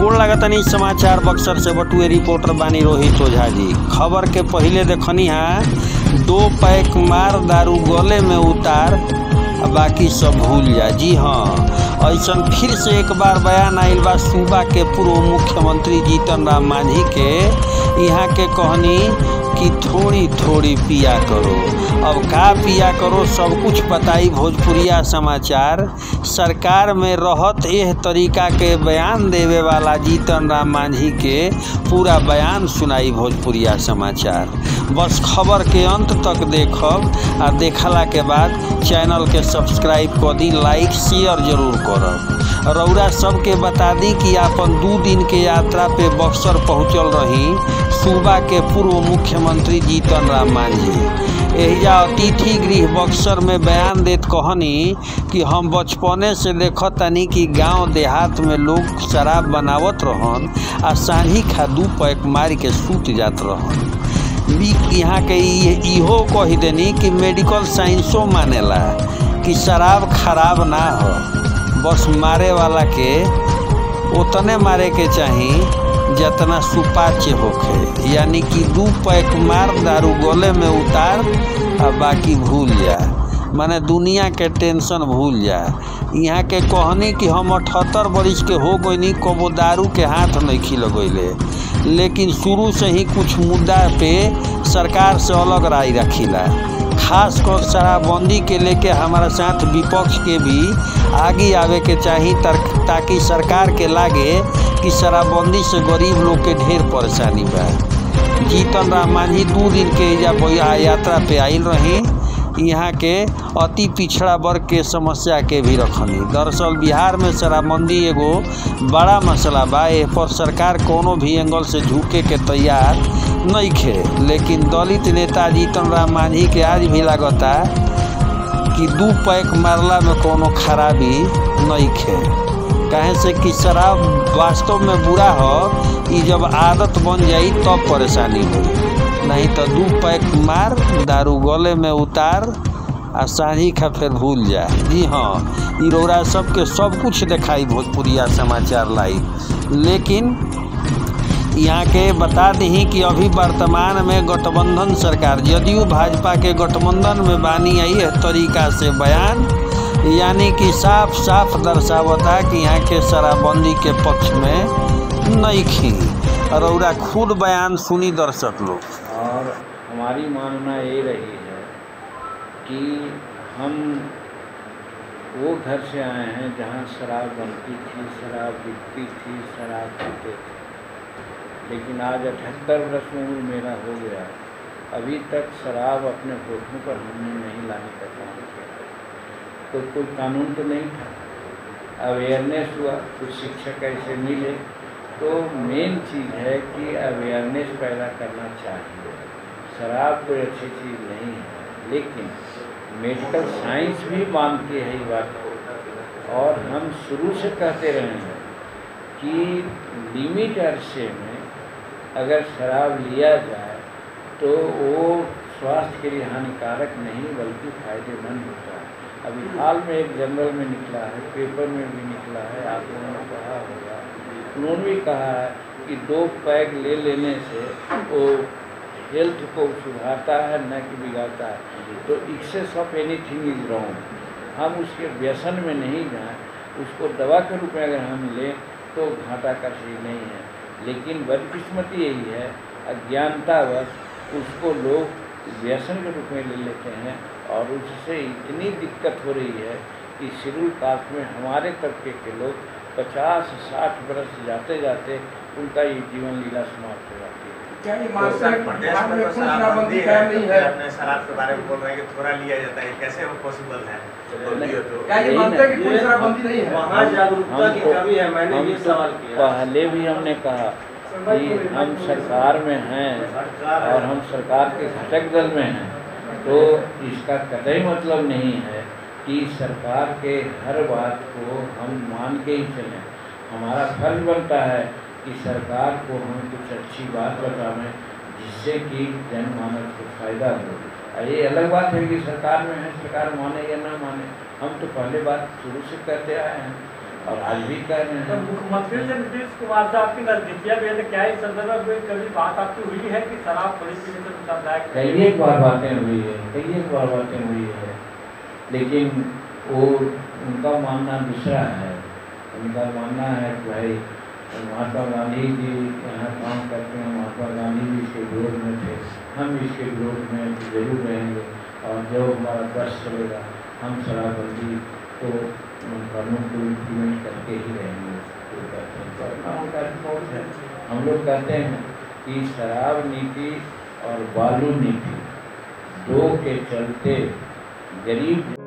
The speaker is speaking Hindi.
गोड़ लागतनी समाचार बक्सर से बटुए रिपोर्टर बानी रोहित ओझा जी। खबर के पहले देखनी है 2 पैक मार दारू गले में उतार बाकी सब भूल जा। जी हाँ, ऐसा फिर से एक बार बयान आइल बा सूबा के पूर्व मुख्यमंत्री जीतन राम मांझी के। यहाँ के कहनी कि थोड़ी थोड़ी पिया करो। अब का पिया करो सब कुछ बताई भोजपुरिया समाचार। सरकार में रहत एह तरीका के बयान देवे वाला जीतन राम मांझी के पूरा बयान सुनाई भोजपुरिया समाचार। बस खबर के अंत तक देखब आ देखला के बाद चैनल के सब्सक्राइब कर दी, लाइक शेयर जरूर करब। रउरा सबके बता दी कि अपन 2 दिन के यात्रा पे बक्सर पहुँचल रही सूबा के पूर्व मुख्यमंत्री जीतन राम मांझी। एहिजा अतिथि गृह बक्सर में बयान देत कहनी कि हम बचपने से देखत तानी कि गांव देहात में लोग शराब बनावत रहन आ सांझी खा 2 पैक मार के सूत जात रहन। यहाँ के इहो कही देनी कि मेडिकल साइंसो मानेला कि शराब खराब ना हो, बस मारे वाला के उतने मारे के चाही जितना सुपाच्य होखे। यानी कि 2 पैक मार दारू गले में उतार आ बाकी भूल जा, माने दुनिया के टेंशन भूल जा। यहाँ के कहनी कि हम 78 बरिस के हो गईनी, कबो दारू के हाथ नहीं लगैले, लेकिन शुरू से ही कुछ मुद्दा पे सरकार से अलग राय रखीला। खास कर शराबबंदी के लेके हमारा साथ विपक्ष के भी आगे आवे के चाहिए ताकि सरकार के लागे कि शराबबंदी से गरीब लोग के ढेर परेशानी बा। जीतन राम मांझी 2 दिन के यात्रा पे आइल रही। यहाँ के अति पिछड़ा वर्ग के समस्या के भी रखनी। दरअसल बिहार में शराबबंदी एगो बड़ा मसला बा, एह पर सरकार कोनो भी एंगल से झुके के तैयार नहीं खे। लेकिन दलित नेता जीतन राम मांझी के आज भी लागता कि 2 पैक मारला में कोनो खराबी नहीं खे। कहे से कि शराब वास्तव में बुरा हो, ये जब आदत बन जाई तब परेशानी हुई, नहीं तो 2 पैक मार दारू गले में उतार आ सांझी खा फिर भूल जा। जी हाँ, ई रउरा सबके सब कुछ दिखाई भोजपुरिया समाचार लाइव। लेकिन यहाँ के बता दी कि अभी वर्तमान में गठबंधन सरकार जदयू भाजपा के गठबंधन में बानी आई है तरीका से बयान, यानी कि साफ साफ दर्शावता कि यहाँ के शराबबंदी के पक्ष में नहीं खी। रउरा खुद बयान सुनी दर्शक लोग। और हमारी मानना ये रही है कि हम वो घर से आए हैं जहाँ शराब बनती थी, शराब बिकती थी, शराब पीते थे। लेकिन आज 78 वर्ष में उम्र मेरा हो गया, अभी तक शराब अपने होठों पर हमने नहीं लाने का काम किया। तो कोई कानून तो नहीं था, अवेयरनेस हुआ, कुछ शिक्षक ऐसे मिले। तो मेन चीज़ है कि अवेयरनेस पैदा करना चाहिए। शराब कोई अच्छी चीज़ नहीं है, लेकिन मेडिकल साइंस भी मानती है ये बात को। और हम शुरू से कहते रहे हैं कि लिमिट अरसे में अगर शराब लिया जाए तो वो स्वास्थ्य के लिए हानिकारक नहीं बल्कि फ़ायदेमंद होता है। अभी हाल में एक जर्नल में निकला है, पेपर में भी निकला है, आप लोगों ने पढ़ा होगा। उन्होंने भी कहा है कि 2 पैक ले लेने से वो हेल्थ को सुधारता है न कि बिगाड़ता है। तो excess of anything is wrong. हम उसके व्यसन में नहीं जाएं, उसको दवा के रूप में अगर हम लें तो घाटा का चीज़ नहीं है। लेकिन बदकिस्मती यही है, अज्ञानतावश उसको लोग व्यसन के रूप में ले लेते हैं और उससे इतनी दिक्कत हो रही है कि शेड्यूल कास्ट में हमारे तबके के लोग 50-60 बरस जाते जाते उनका ये जीवन लीला समाप्त हो जाती है। क्या ये प्रदेश में शराबबंदी है? अपने शराब के बारे में बोल रहे हैं कि थोड़ा लिया जाता है, कैसे वो पॉसिबल है? क्या ये मानते हैं कि कोई शराबबंदी नहीं है? वहाँ जागरूकता की कमी है। मैंने ये सवाल किया, पहले भी हमने कहा कि हम सरकार में हैं और हम सरकार के घटक दल में हैं, तो इसका कतई मतलब नहीं है कि सरकार के हर बात को हम मान के ही चलें। हमारा फर्ज बनता है कि सरकार को हम कुछ अच्छी बात बतावें जिससे कि जनमानस को फ़ायदा हो। ये अलग बात है कि सरकार में है, सरकार माने या ना माने। हम तो पहले बात शुरू से कहते आए हैं और आज भी कर रहे हैं। मुख्यमंत्री से नीतीश कुमार से आपकी नजदीकियां भी है, तो क्या इस संदर्भ में कभी बात आपकी हुई है कि शराब थोड़ी पीने से नुकसानदायक? कई एक बार बातें हुई है, कई एक बार बातें हुई है, लेकिन वो उनका मानना दूसरा है। उनका मानना है कि भाई महात्मा गांधी जी यहाँ काम करते हैं, महात्मा गांधी जी इसके विरोध में थे, हम इसके विरोध में जरूर रहेंगे और जो हमारा ट्रस्ट चलेगा हम शराबबंदी को कानून को इम्प्लीमेंट करके ही रहेंगे। हम लोग कहते हैं कि शराब नीति और बालू नीति दो के चलते गरीब